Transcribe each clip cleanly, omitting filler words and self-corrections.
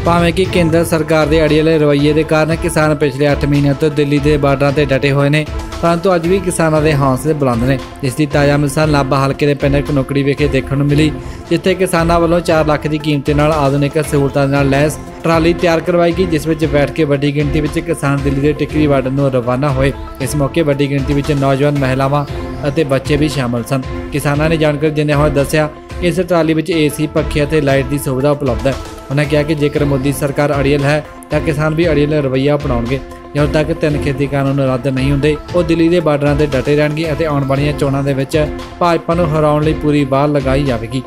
भावें कि केंद्र सरकार के अड़ियले रवैये के कारण किसान पिछले 8 महीनों तो दिल्ली के बार्डर से डटे हुए हैं, परंतु अज भी किसानों के हौसले बुलंद ने। इसकी ताज़ा मिसाल नाभा हल्के के पिंड कनोकड़ी विखे देखने मिली, जिथे किसानों वालों 4 लाख की कीमत नाल आधुनिक सहूलतां नाल लैस ट्राली तैयार करवाई गई, जिस विच बैठ के वड्डी गिणती में किसान दिल्ली के टिकरी बार्डर नूं रवाना होए। इस मौके वड्डी गिणती में नौजवान, महिलावां अते बच्चे भी शामिल सन। किसानों ने जानकारी देने हुए दस्सिया इस ट्राली में AC, पखे और लाइट की सुविधा उपलब्ध है। उन्होंने कहा कि जेकर मोदी सरकार अड़ियल है तो किसान भी अड़ियल रवैया अपनाउणगे। ਜਦੋਂ तक 3 खेती कानून रद्द नहीं होंदे वो दिल्ली के बार्डर से डटे रहणगे ਅਤੇ आउण वालीਆਂ ਚੋਣਾਂ ਦੇ ਵਿੱਚ ਭਾਜਪਾ ਨੂੰ ਹਰਾਉਣ ਲਈ पूरी बार लगाई जाएगी।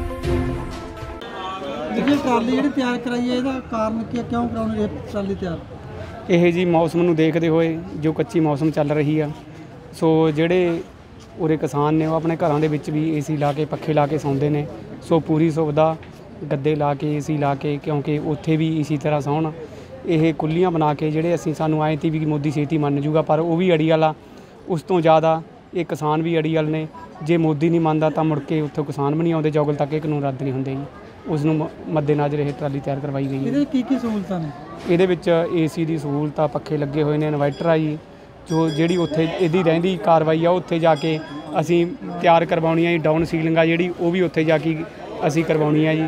ट्राली जी तैयार कराई है, इसका कारण क्या, क्यों कराउणी ट्राली तैयार? ਇਹ ਜੀ मौसम ਨੂੰ देखते हुए जो कच्ची मौसम चल रही है, सो ਜਿਹੜੇ ਉਰੇ किसान ने वो अपने घरों के विच भी AC ला के पखे ला के सौंदे ने। सो पूरी सुविधा गद्दे ला के AC ला के, क्योंकि उत्थे भी इसी तरह सौण। ਇਹ ਕੁੱਲੀਆਂ ਬਣਾ ਕੇ ਜਿਹੜੇ ਅਸੀਂ ਸਾਨੂੰ ਆਏ ਤੀ ਵੀ ਮੋਦੀ ਛੇਤੀ ਮੰਨ ਜੂਗਾ, ਪਰ ਉਹ ਵੀ ਅੜੀ ਵਾਲਾ। ਉਸ ਤੋਂ ਜ਼ਿਆਦਾ ਇਹ ਕਿਸਾਨ ਵੀ ਅੜੀ ਵਾਲੇ ਨੇ। ਜੇ ਮੋਦੀ ਨਹੀਂ ਮੰਨਦਾ ਤਾਂ ਮੁੜ ਕੇ ਉੱਥੋਂ ਕਿਸਾਨ ਵੀ ਨਹੀਂ ਆਉਂਦੇ, ਜੋਗਲ ਤੱਕ ਇਹ ਕਾਨੂੰਨ ਰੱਦ ਨਹੀਂ ਹੁੰਦੇ ਜੀ। ਉਸ ਨੂੰ ਮੱਦੇਨਜ਼ਰ ਇਹ ਟਰਾਲੀ ਤਿਆਰ ਕਰਵਾਈ ਗਈ ਹੈ। ਇਹਦੇ ਕੀ ਸਹੂਲਤਾਂ ਨੇ? ਇਹਦੇ ਵਿੱਚ AC ਦੀ ਸਹੂਲਤ ਆ, ਪੱਖੇ ਲੱਗੇ ਹੋਏ ਨੇ, ਇਨਵਰਟਰ ਆ ਜੀ। ਜੋ ਜਿਹੜੀ ਉੱਥੇ ਇਹਦੀ ਰਹਿੰਦੀ ਕਾਰਵਾਈ ਆ ਉੱਥੇ ਜਾ ਕੇ ਅਸੀਂ ਤਿਆਰ ਕਰਵਾਉਣੀ ਆ ਜੀ। ਡਾਊਨ ਸੀਲਿੰਗ ਆ ਜਿਹੜੀ ਉਹ ਵੀ ਉੱਥੇ ਜਾ ਕੇ ਅਸੀਂ ਕਰਵਾਉਣੀ ਆ ਜੀ।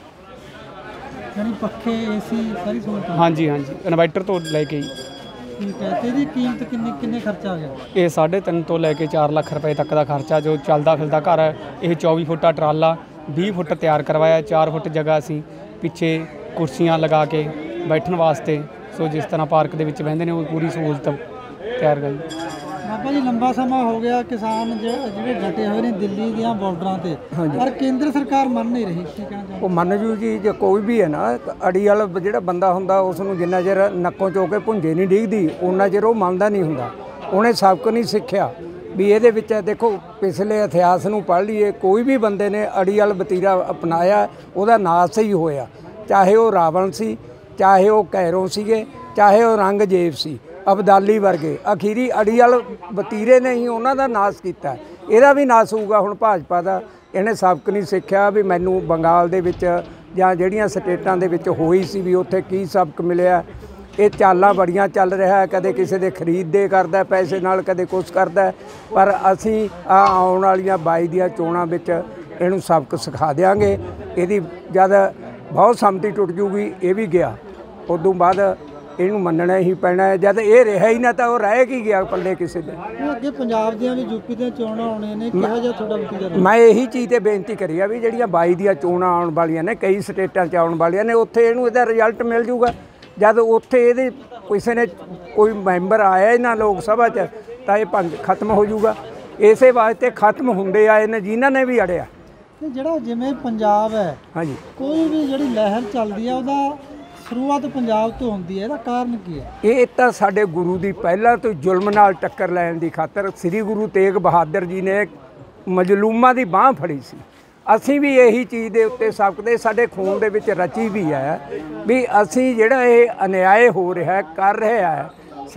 पखे AC सारी सहूलत? हाँ जी, हाँ जी, इन्वर्टर तो लैके ही। ठीक है, तो इसकी कीमत किन्ने खर्चा आ गया? ये 3.5 तो लैके 4 लाख रुपए तक का खर्चा। जो चलता फिरता घर है, ये 24 फुटा ट्राला 20 फुट तैयार करवाया। 4 फुट जगह असी पिछे कुर्सियाँ लगा के बैठने वास्ते, सो जिस तरह पार्क के बहते हैं वो पूरी सहूलत तैयार करी। बाबा जी, लंबा समय हो गया किसान ਜਿਹੜੇ ਡਟੇ ਹੋਏ ਨੇ ਦਿੱਲੀ ਦੀਆਂ ਬਾਰਡਰਾਂ ਤੇ, ਪਰ ਕੇਂਦਰ ਸਰਕਾਰ ਮੰਨ ਨਹੀਂ ਰਹੀ। ਕੀ ਕਹਿਣਾ ਚਾਹੁੰਦੇ? ਉਹ ਮੰਨ ਜੂ ਜੀ। ਜੇ ਕੋਈ ਵੀ ਹੈ ਨਾ ਅੜੀ ਵਾਲਾ ਜਿਹੜਾ ਬੰਦਾ ਹੁੰਦਾ, ਉਸ ਨੂੰ ਜਿੰਨਾ ਚਿਰ ਨੱਕੋਂ ਚੋ ਕੇ ਭੁੰਜੇ ਨਹੀਂ ਡਿੱਗਦੀ ਉਹਨਾਂ ਚਿਰ ਉਹ ਮੰਨਦਾ ਨਹੀਂ ਹੁੰਦਾ। ਉਹਨੇ ਸਬਕ ਨਹੀਂ ਸਿੱਖਿਆ ਵੀ ਇਹਦੇ ਵਿੱਚ ਦੇਖੋ ਪਿਛਲੇ ਇਤਿਹਾਸ ਨੂੰ ਪੜ੍ਹ ਲਈਏ, ਕੋਈ ਵੀ ਬੰਦੇ ਨੇ ਅੜੀ ਵਾਲਾ ਵਤੀਰਾ ਅਪਣਾਇਆ ਉਹਦਾ ਨਾਸ ਹੀ ਹੋਇਆ। ਚਾਹੇ ਉਹ ਰਾਵਣ ਸੀ, ਚਾਹੇ ਉਹ ਕੈਰੋਂ ਸੀਗੇ, ਚਾਹੇ ਉਹ ਔਰੰਗਜ਼ੇਬ ਸੀ, ਅਬਦਾਲੀ ਵਰਗੇ। ਅਖੀਰੀ ਅੜੀਅਲ ਵਤੀਰੇ ਨੇ ਹੀ ਉਹਨਾਂ ਦਾ ਨਾਸ ਕੀਤਾ। ਇਹਦਾ ਵੀ ਨਾਸ ਹੋਊਗਾ ਹੁਣ ਭਾਜਪਾ ਦਾ। ਇਹਨੇ ਸਬਕ ਨਹੀਂ ਸਿੱਖਿਆ ਵੀ ਮੈਨੂੰ ਬੰਗਾਲ ਦੇ ਵਿੱਚ ਜਾਂ ਜਿਹੜੀਆਂ ਸਟੇਟਾਂ ਦੇ ਵਿੱਚ ਹੋਈ ਸੀ ਵੀ ਉੱਥੇ ਕੀ ਸਬਕ ਮਿਲਿਆ। ਇਹ ਚਾਲਾਂ ਬੜੀਆਂ ਚੱਲ ਰਿਹਾ, ਕਦੇ ਕਿਸੇ ਦੇ ਖਰੀਦਦੇ ਕਰਦਾ ਪੈਸੇ ਨਾਲ, ਕਦੇ ਕੁਛ ਕਰਦਾ। ਪਰ ਅਸੀਂ ਆਉਣ ਵਾਲੀਆਂ 22 ਦੀਆਂ ਚੋਣਾਂ ਵਿੱਚ ਇਹਨੂੰ ਸਬਕ ਸਿਖਾ ਦਿਆਂਗੇ। ਇਹਦੀ ਜਦ ਬਹੁਤ ਸੰਮਤੀ ਟੁੱਟ ਜੂਗੀ, ਇਹ ਵੀ ਗਿਆ, ਉਦੋਂ ਬਾਅਦ ਇਹਨੂੰ ਮੰਨਣਾ ਹੀ ਪੈਣਾ ਹੈ। ਜਦ ਇਹ ਰਿਹਾ ਹੀ ਨਾ ਤਾਂ ਉਹ ਰਹਿ ਕੀ ਗਿਆ ਪੱਲੇ ਕਿਸੇ ਦੇ। ਅੱਗੇ ਪੰਜਾਬ ਦੀਆਂ ਵੀ ਯੂਪੀ ਦੀਆਂ ਚੋਣਾਂ ਆਉਣੀਆਂ ਨੇ, ਕਿਹੋ ਜਿਹਾ ਤੁਹਾਡਾ ਵਤੀਰਾ? ਮੈਂ ਇਹੀ ਚੀਜ਼ ਤੇ ਬੇਨਤੀ ਕਰੀ ਆ ਵੀ ਜਿਹੜੀਆਂ 22 ਦੀਆਂ ਚੋਣਾਂ ਆਉਣ ਵਾਲੀਆਂ ਨੇ, ਕਈ ਸਟੇਟਾਂ 'ਚ ਆਉਣ ਵਾਲੀਆਂ ਨੇ, ਉੱਥੇ ਇਹਨੂੰ ਇਹਦਾ ਰਿਜ਼ਲਟ ਮਿਲ ਜੂਗਾ। ਜਦ ਉੱਥੇ ਇਹਦੇ ਕਿਸੇ ਨੇ ਕੋਈ ਮੈਂਬਰ ਆਇਆ ਇਹਨਾਂ ਲੋਕ ਸਭਾ 'ਚ ਤਾਂ ਇਹ ਭੰਗ ਖਤਮ ਹੋ ਜੂਗਾ। ਇਸੇ ਵਾਸਤੇ ਖਤਮ ਹੁੰਦੇ ਆਏ ਨੇ ਜਿਨ੍ਹਾਂ ਨੇ ਵੀ ਅੜਿਆ। ਜਿਹੜਾ ਜਿਵੇਂ ਪੰਜਾਬ ਹੈ, ਹਾਂਜੀ, ਕੋਈ ਵੀ ਜਿਹੜੀ ਲਹਿਰ ਚੱਲਦੀ ਆ ਉਹਦਾ शुरुआत पंजाब तो होंदी है, कारण की है? ये तो साडे गुरु की पहला तो जुल्म नाल टक्कर लैण की खातर श्री गुरु तेग बहादुर जी ने मजलूमां की बांह फड़ी सी। असी भी यही चीज़ के उत्ते सबकते, साडे खून दे विच रची भी है भी असी जिहड़ा ये अन्याय हो रहा है कर रहा है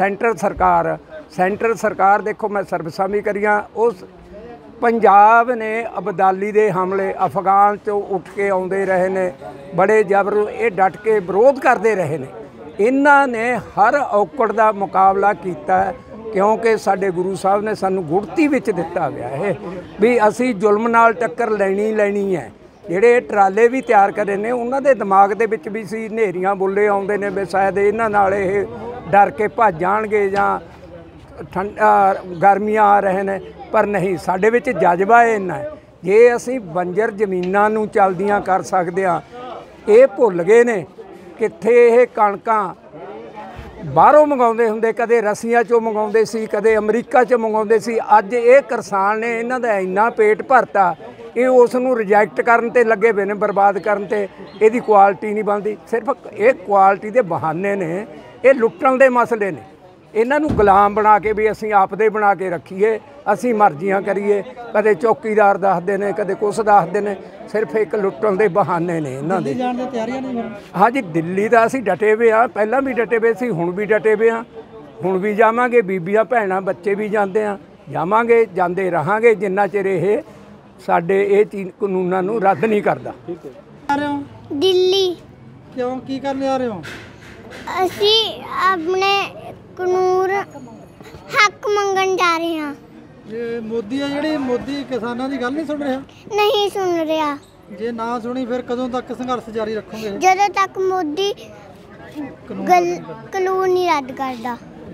सेंटर सरकार देखो मैं सर्विसां भी करियां। उस पंजाब ने अबदाली के हमले अफगान चो उठ के आते रहे ने, बड़े जबर ये डट के विरोध करते रहे ने। इन्हां ने हर औकड़ का मुकाबला किया, क्योंकि साडे गुरु साहब ने सानू गुड़ती विच दिता गया है भी असी जुल्म नाल टक्कर लैनी है। ਜਿਹੜੇ ट्राले भी तैयार करे ने उन्हां दे दिमाग दे विच भी सी हनेरियां बुल्ले आउंदे ने भी शायद इन्हां नाल ये डर के भज जाणगे जां गर्मियां आ रहे ने, पर नहीं, साडे विच जज्बा इन्ना है। जे असी बंजर जमीनां नूं चलदियां कर सकदे हां, ये भुल गए ने कित्थे ये कणकां बाहरों मंगाउंदे हुंदे, कदे रसिया चों मंगाउंदे सी, कदे अमरीका चों मंगाउंदे सी। अज ये किसान ने इन्हां दा इन्ना पेट भरता, ये उस नूं रिजैक्ट करन ते लगे पे ने, बर्बाद करन ते। इहदी क्वालिटी नहीं बनदी, सिर्फ ये क्वालिटी दे बहाने ने, ये लुट्टण दे मसले ने। इन्हां नूं गुलाम बना के भी असीं आपदे बना के रखीए, असीं मर्जियां करिए, कदे चौकीदार दसदे ने, कदे कुछ दसदे ने, सिर्फ एक लुट्टण दे बहाने ने इन्हां दे। हाँ जी, दिल्ली दा असीं डटे वे आ, पहलां भी डटे वे सी, हुण भी डटे वे आ, हुण भी जावांगे। बीबियां भैणां बच्चे भी जांदे आ, जावांगे, जांदे रहांगे जिन्ना चिर इह साडे ये चीज़ कानूनां नूं रद्द नहीं करदा। दिल्ली ਕਿਉਂ ਕੀ ਕਰਨ ਆ ਰਹੇ ਹੋ? ਅਸੀਂ ਆਪਣੇ ਕਾਨੂੰਨ ਹੱਕ ਮੰਗਣ ਜਾ ਰਹੇ ਹਾਂ। ਇਹ ਮੋਦੀ ਆ ਜਿਹੜੀ ਮੋਦੀ ਕਿਸਾਨਾਂ ਦੀ ਗੱਲ ਨਹੀਂ ਸੁਣ ਰਿਹਾ? ਨਹੀਂ ਸੁਣ ਰਿਹਾ। ਜੇ ਨਾ ਸੁਣੀ ਫਿਰ ਕਦੋਂ ਤੱਕ ਸੰਘਰਸ਼ ਜਾਰੀ ਰੱਖੋਗੇ? ਜਦੋਂ ਤੱਕ ਮੋਦੀ ਕਾਨੂੰਨ ਨਹੀਂ ਰੱਦ ਕਰਦਾ।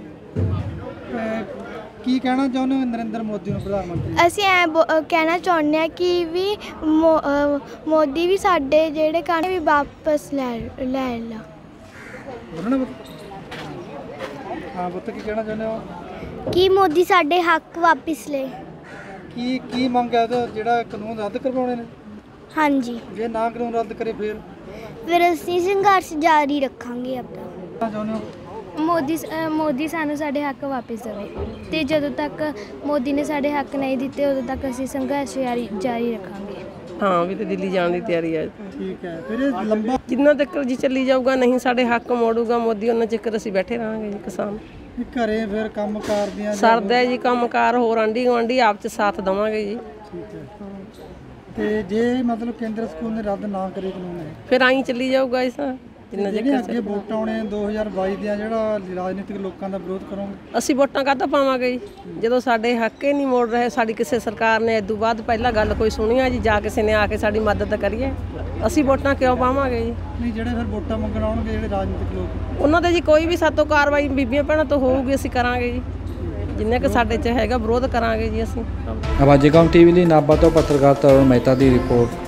ਕੀ ਕਹਿਣਾ ਚਾਹੁੰਦੇ ਹੋ ਨਰਿੰਦਰ ਮੋਦੀ ਨੂੰ ਪ੍ਰਧਾਨ ਮੰਤਰੀ? ਅਸੀਂ ਕਹਿਣਾ ਚਾਹੁੰਦੇ ਹਾਂ ਕਿ ਵੀ ਮੋਦੀ ਵੀ ਸਾਡੇ ਜਿਹੜੇ ਕਾਨੂੰਨ ਵੀ ਵਾਪਸ ਲੈ ਲਾ। ਬੋਲਣਾ ਪੁੱਤ? ਹਾਂ ਪੁੱਤ ਕੀ ਕਹਿਣਾ ਚਾਹੁੰਦੇ ਹੋ? ਕਿ ਮੋਦੀ ਸਾਡੇ ਹੱਕ ਵਾਪਸ ਲੈ। ਕੀ ਮੰਗ ਹੈ ਤੇ ਜਿਹੜਾ ਕਾਨੂੰਨ ਰੱਦ ਕਰਵਾਉਣੇ ਨੇ? ਹਾਂਜੀ। ਜੇ ਨਾ ਕਾਨੂੰਨ ਰੱਦ ਕਰੇ ਫਿਰ ਅਸੀਂ ਸੰਘਰਸ਼ ਜਾਰੀ ਰੱਖਾਂਗੇ ਆਪਣਾ। ਚਾਹੁੰਦੇ ਹੋ ਮੋਦੀ ਸਾਨੂੰ ਸਾਡੇ ਹੱਕ ਵਾਪਸ ਦੇਵੇ ਤੇ ਜਦੋਂ ਤੱਕ ਮੋਦੀ ਨੇ ਸਾਡੇ ਹੱਕ ਨਹੀਂ ਦਿੱਤੇ ਉਦੋਂ ਤੱਕ ਅਸੀਂ ਸੰਘਰਸ਼ ਜਾਰੀ ਰੱਖਾਂਗੇ। ਹਾਂ ਵੀ ਤੇ ਦਿੱਲੀ ਜਾਣ ਦੀ ਤਿਆਰੀ ਹੈ। ਠੀਕ ਹੈ। ਫਿਰ ਇਹ ਲੰਬਾ ਜਿੰਨਾ ਤੱਕ ਜੀ ਚੱਲੀ ਜਾਊਗਾ, ਨਹੀਂ ਸਾਡੇ ਹੱਕ ਮੋੜੂਗਾ ਮੋਦੀ, ਉਹਨਾਂ ਚਿਰ ਅਸੀਂ ਬੈਠੇ ਰਹਾਂਗੇ ਜੀ ਕਿਸਾਨ। ਘਰੇ ਫਿਰ ਕੰਮ ਦੀਆਂ ਸਰਦਾ ਜੀ ਕੰਮਕਾਰ, ਹੋਰ ਆਂਢੀ ਗੁਆਂਢੀ ਆਪ ਚ ਸਾਥ ਦੇਵਾਂਗੇ ਜੀ। ਠੀਕ ਹੈ। ਤੇ ਜੇ ਮਤਲਬ ਕੇਂਦਰ ਸਕੂਲ ਨੇ ਰੱਦ ਨਾ ਕਰੇ ਕਾਨੂੰਨ ਹੈ ਫਿਰ ਆਈ ਚੱਲੀ ਜਾਊਗਾ ਇਸ ਜਿੰਨਾ ਜਿਹੜੇ ਅੱਗੇ ਵੋਟਾਂ ਆਉਣੇ 2022 ਦੀਆਂ, ਜਿਹੜਾ ਰਾਜਨੀਤਿਕ ਲੋਕਾਂ ਦਾ ਵਿਰੋਧ ਕਰੋਗੇ? ਅਸੀਂ ਵੋਟਾਂ ਕਾਹਦਾ ਪਾਵਾਂਗੇ ਜੀ ਜਦੋਂ ਸਾਡੇ ਹੱਕ ਹੀ ਨਹੀਂ ਮੋੜ ਰਹੇ। ਸਾਡੀ ਕਿਸੇ ਸਰਕਾਰ ਨੇ ਇਦੋਂ ਬਾਅਦ ਪਹਿਲਾਂ ਗੱਲ ਕੋਈ ਸੁਣੀਆ ਜੀ, ਜਾਂ ਕਿਸੇ ਨੇ ਆ ਕੇ ਸਾਡੀ ਮਦਦ ਕਰੀਏ? ਅਸੀਂ ਵੋਟਾਂ ਕਿਉਂ ਪਾਵਾਂਗੇ ਜੀ? ਨਹੀਂ ਜਿਹੜੇ ਫਿਰ ਵੋਟਾਂ ਮੰਗਣ ਆਉਣਗੇ ਜਿਹੜੇ ਰਾਜਨੀਤਿਕ ਲੋਕ, ਉਹਨਾਂ ਦੇ ਜੀ ਕੋਈ ਵੀ ਸਾਤੋਂ ਕਾਰਵਾਈ ਬੀਬੀਆਂ ਭੈਣਾਂ ਤੋਂ ਹੋਊਗੀ, ਅਸੀਂ ਕਰਾਂਗੇ ਜੀ। ਜਿੰਨੇ ਕਿ ਸਾਡੇ 'ਚ ਹੈਗਾ ਵਿਰੋਧ ਕਰਾਂਗੇ ਜੀ ਅਸੀਂ। ਆਵਾਜ਼ੇ ਕੌਮ ਟੀਵੀ ਲਈ ਨਾਭਾ ਤੋਂ ਪੱਤਰਕਾਰ ਤਰੁਣ ਮਹਿਤਾ ਦੀ ਰਿਪੋਰਟ।